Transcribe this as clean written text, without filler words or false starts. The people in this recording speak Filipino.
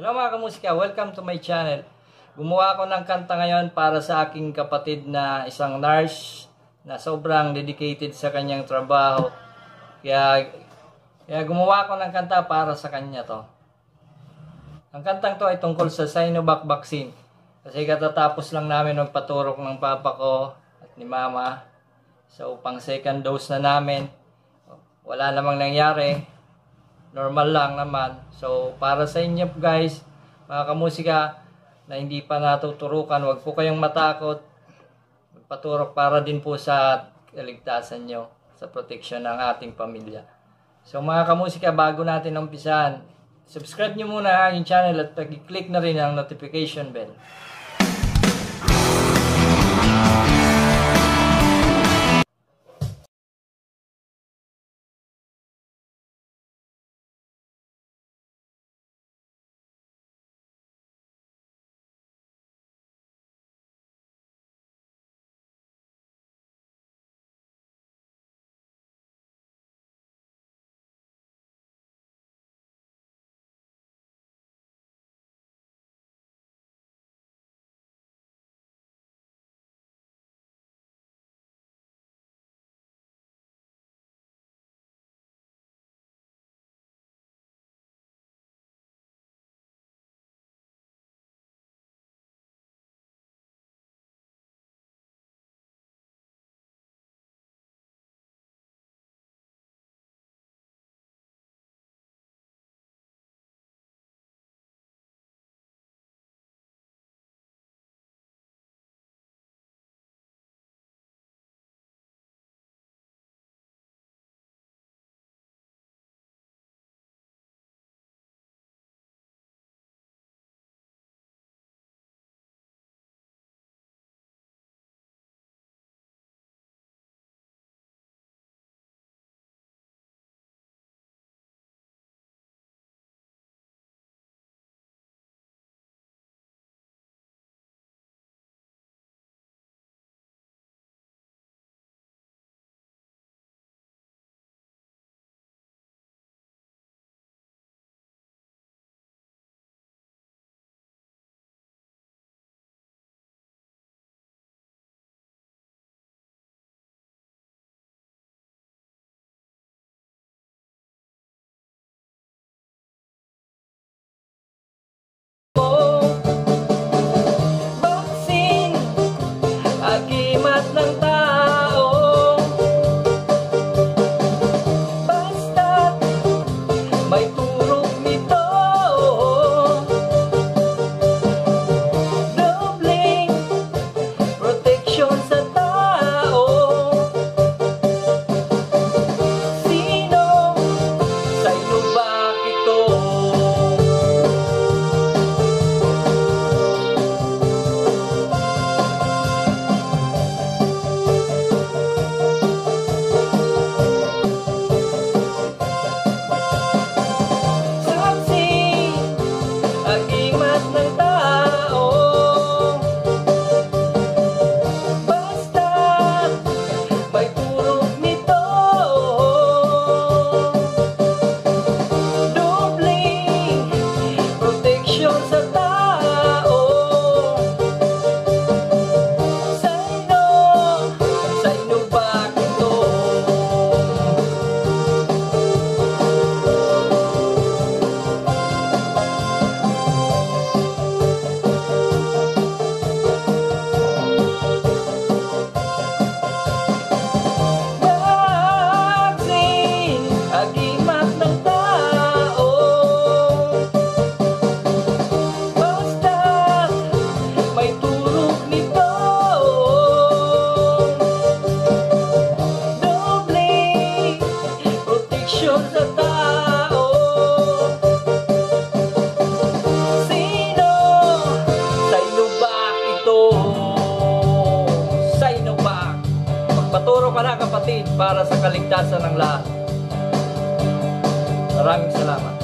Hello mga kamusika, welcome to my channel. Gumawa ako ng kanta ngayon para sa aking kapatid na isang nurse na sobrang dedicated sa kanyang trabaho. Kaya gumawa ako ng kanta para sa kanya to. Ang kantang to ay tungkol sa Sinovac vaccine. Kasi katatapos lang namin magpaturok ng papa ko at ni mama. So pang second dose na namin. Wala namang nangyari. Normal lang naman. So, para sa inyo guys, mga kamusika na hindi pa natuturukan, huwag po kayong matakot. Magpaturok para din po sa kaligtasan nyo, sa protection ng ating pamilya. So, mga kamusika, bago natin umpisahan, subscribe nyo muna ang aking channel at pag-click na rin ang notification bell. Paturo ka na kapatid para sa kaligtasan ng lahat. Maraming salamat.